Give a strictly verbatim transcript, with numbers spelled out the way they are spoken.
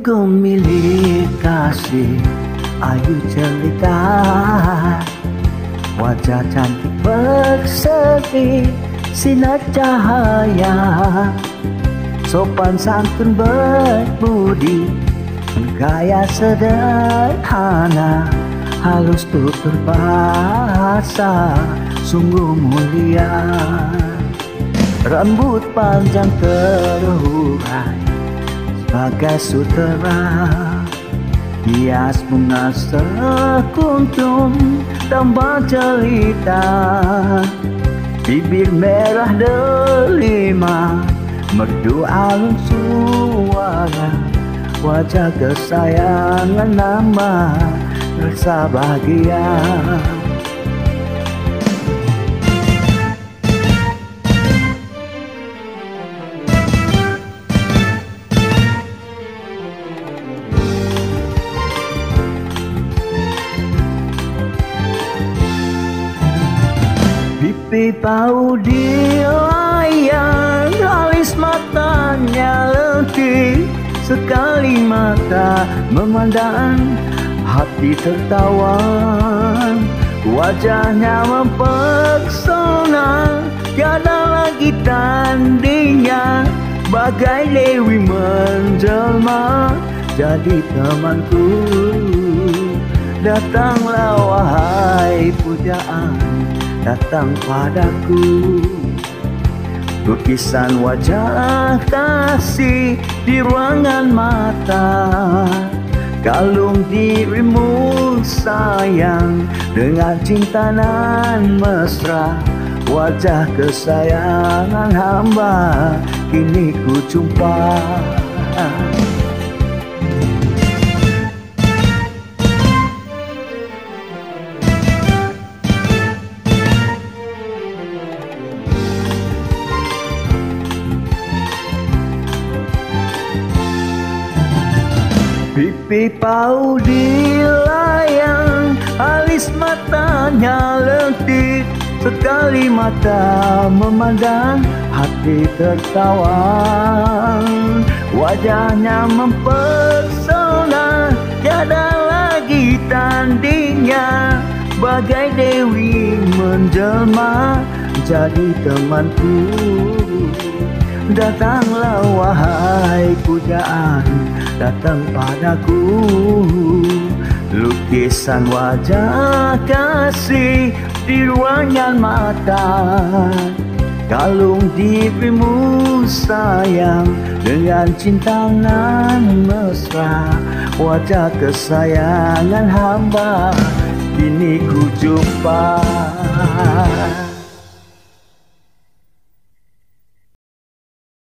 Ku milik kasih ayu jelita, wajah cantik berseri sinar cahaya, sopan santun berbudi, gaya sederhana, halus tutur bahasa, sungguh mulia. Rambut panjang terurai sebagai sutera, hias bunga sekuntum tambah cerita, bibir merah delima, merdu alun suara, wajah kesayangan Hamba rasa bahagia. Pipi bau di layar, alis matanya letih, sekali mata memandang hati tertawa, wajahnya mempesona, tiada lagi tandingnya, bagai dewi menjelma jadi temanku. Datanglah wahai pujaan, datang padaku, lukisan wajah kasih di ruangan mata, kalung dirimu sayang dengan cinta nan mesra, wajah kesayangan Hamba kini ku jumpa. Pipi bau di layang, alis matanya letih, sekali mata memandang hati tertawa, wajahnya mempesona, tiada lagi tandingnya, bagai dewi menjelma jadi temanku. Datanglah wahai pujaan, datang padaku, lukisan wajah kasih di ruangan mata, kalung dirimu sayang dengan cinta nan mesra, wajah kesayangan Hamba kini ku jumpa.